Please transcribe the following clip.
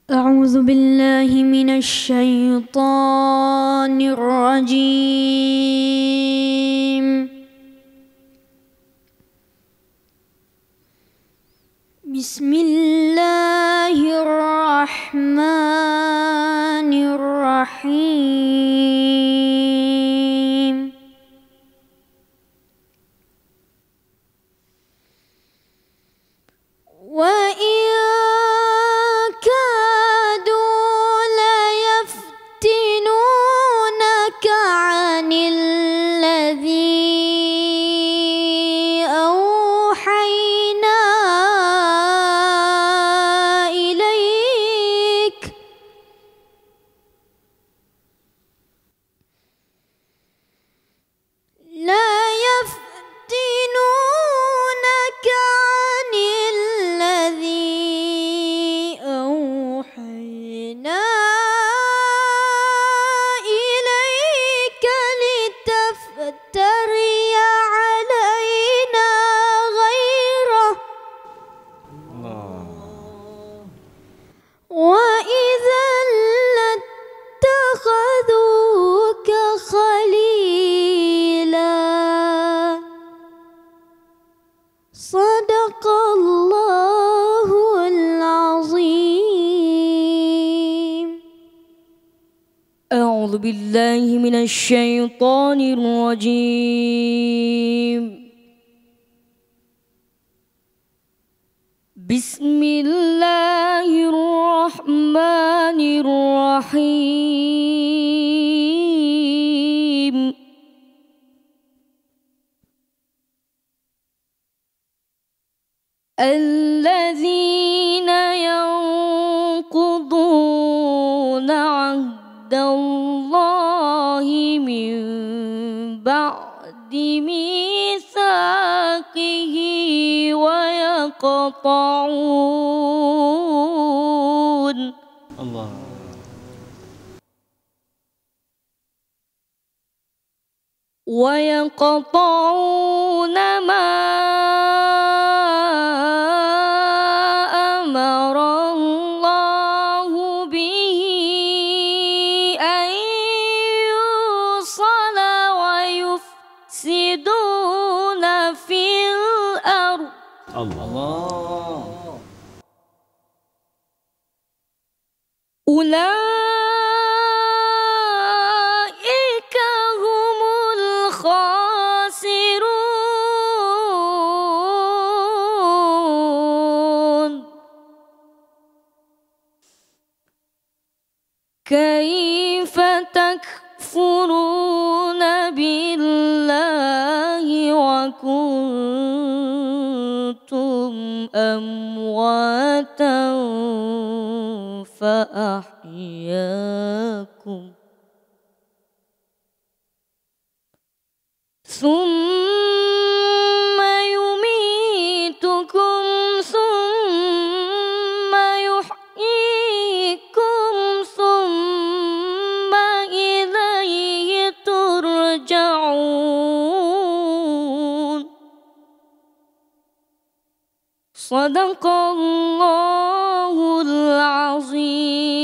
أعوذ بالله من الشيطان الرجيم. بسم الله الرحمن الرحيم. وإن كادوا ليفتنونك عن الذي أوحينا إليك لتفتري علينا غيره وإذا لاتخذوك خليلا. صدق الله العظيم. أعوذ بالله من الشيطان الرجيم. بسم الله الرحمن الرحيم. الذين ينقضون عهد الله من بعد ميثاقه ويقطعون ما أمر الله به أن يوصل ويفسدون في الأرض. أولئك هم الخاسرون. كيف تكفرون بالله وكنتم أمواتا فأحياكم ثم يميتكم ثم يحييكم ثم إليه ترجعون. صدق الله العظيم.